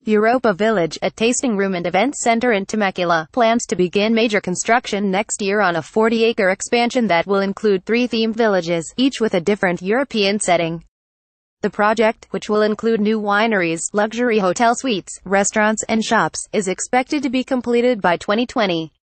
Europa Village, a tasting room and events center in Temecula, plans to begin major construction next year on a 40-acre expansion that will include 3 themed villages, each with a different European setting. The project, which will include new wineries, luxury hotel suites, restaurants, and shops, is expected to be completed by 2020.